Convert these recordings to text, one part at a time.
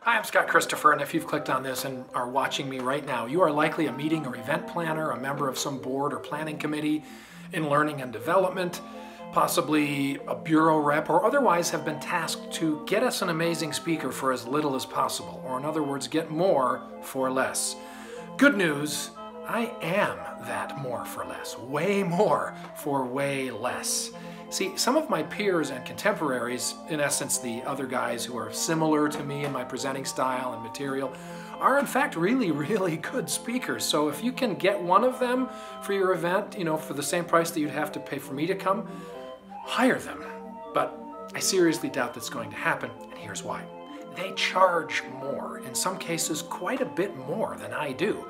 Hi, I'm Scott Christopher, and if you've clicked on this and are watching me right now, you are likely a meeting or event planner, a member of some board or planning committee in learning and development, possibly a bureau rep, or otherwise have been tasked to get us an amazing speaker for as little as possible, or in other words, get more for less. Good news, I am that more for less, way more for way less. See, some of my peers and contemporaries, in essence the other guys who are similar to me in my presenting style and material, are in fact really good speakers. So if you can get one of them for your event, for the same price that you'd have to pay for me to come, hire them. But I seriously doubt that's going to happen, and here's why. They charge more, in some cases quite a bit more than I do.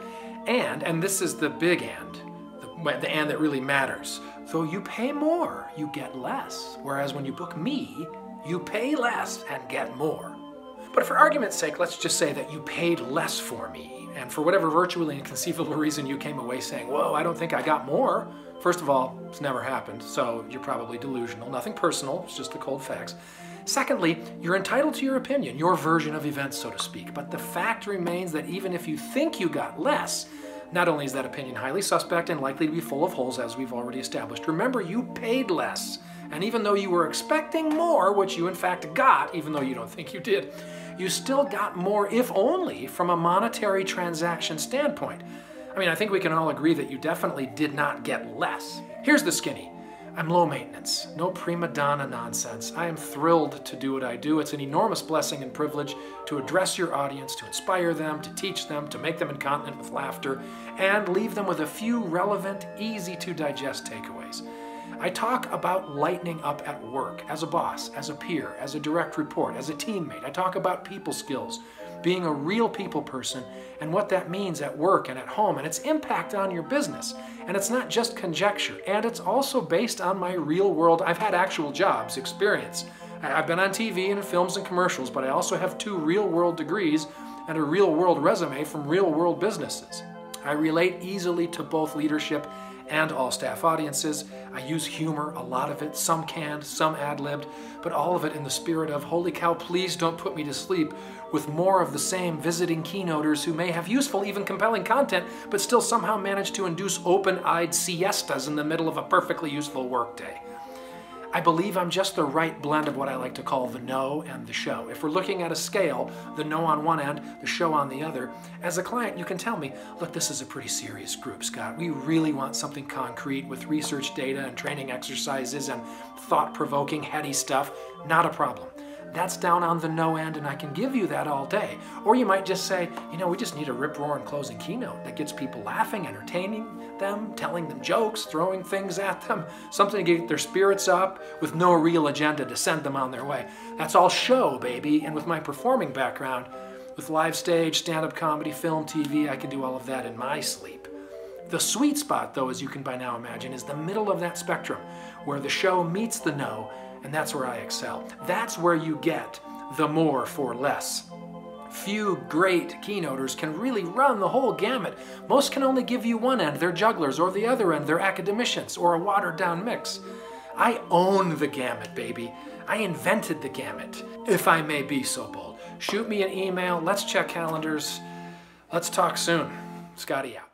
And this is the big and, the and that really matters. Though you pay more, you get less. Whereas when you book me, you pay less and get more. But for argument's sake, let's just say that you paid less for me, and for whatever virtually inconceivable reason you came away saying, whoa, I don't think I got more. First of all, it's never happened, so you're probably delusional. Nothing personal, it's just the cold facts. Secondly, you're entitled to your opinion, your version of events, so to speak. But the fact remains that even if you think you got less, not only is that opinion highly suspect and likely to be full of holes, as we've already established, remember, you paid less. And even though you were expecting more, which you in fact got, even though you don't think you did, you still got more, if only from a monetary transaction standpoint. I mean, I think we can all agree that you definitely did not get less. Here's the skinny. I'm low maintenance, no prima donna nonsense. I am thrilled to do what I do. It's an enormous blessing and privilege to address your audience, to inspire them, to teach them, to make them incontinent with laughter, and leave them with a few relevant, easy to digest takeaways. I talk about lightening up at work, as a boss, as a peer, as a direct report, as a teammate. I talk about people skills, being a real people person, and what that means at work and at home, and its impact on your business. And it's not just conjecture, and it's also based on my real world, I've had actual jobs, experience. I've been on TV and in films and commercials, but I also have 2 real world degrees and a real world resume from real world businesses. I relate easily to both leadership and all staff audiences. I use humor, a lot of it, some canned, some ad-libbed, but all of it in the spirit of, holy cow, please don't put me to sleep with more of the same visiting keynoters who may have useful, even compelling content, but still somehow manage to induce open-eyed siestas in the middle of a perfectly useful workday. I believe I'm just the right blend of what I like to call the know and the show. If we're looking at a scale, the know on one end, the show on the other, as a client you can tell me, look, this is a pretty serious group, Scott. We really want something concrete with research data and training exercises and thought-provoking, heady stuff. Not a problem. That's down on the no end, and I can give you that all day. Or you might just say, we just need a rip-roaring closing keynote that gets people laughing, entertaining them, telling them jokes, throwing things at them, something to get their spirits up with no real agenda to send them on their way. That's all show, baby, and with my performing background, with live stage, stand-up comedy, film, TV, I can do all of that in my sleep. The sweet spot, though, as you can by now imagine, is the middle of that spectrum, where the show meets the know, and that's where I excel. That's where you get the more for less. Few great keynoters can really run the whole gamut. Most can only give you one end, they're jugglers, or the other end, they're academicians, or a watered-down mix. I own the gamut, baby. I invented the gamut, if I may be so bold. Shoot me an email, let's check calendars. Let's talk soon. Scotty out.